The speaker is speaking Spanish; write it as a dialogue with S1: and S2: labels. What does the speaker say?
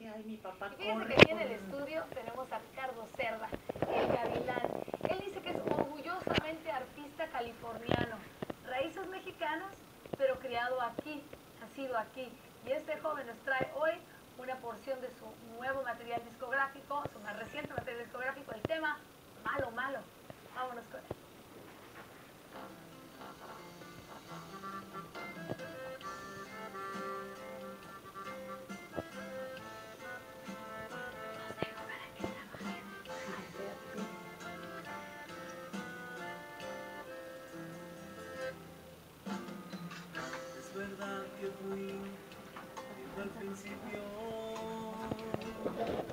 S1: que ay, mi papá
S2: Y fíjense
S1: corre
S2: que aquí en
S1: con...
S2: el estudio tenemos a Ricardo Cerda, el gavilán. Él dice que es orgullosamente artista californiano, raíces mexicanas, pero criado aquí, nacido aquí. Y este joven nos trae hoy una porción de su nuevo material discográfico, su más reciente material discográfico, el tema Malo Malo. Vámonos con él.
S3: Es verdad que fui viejo al principio,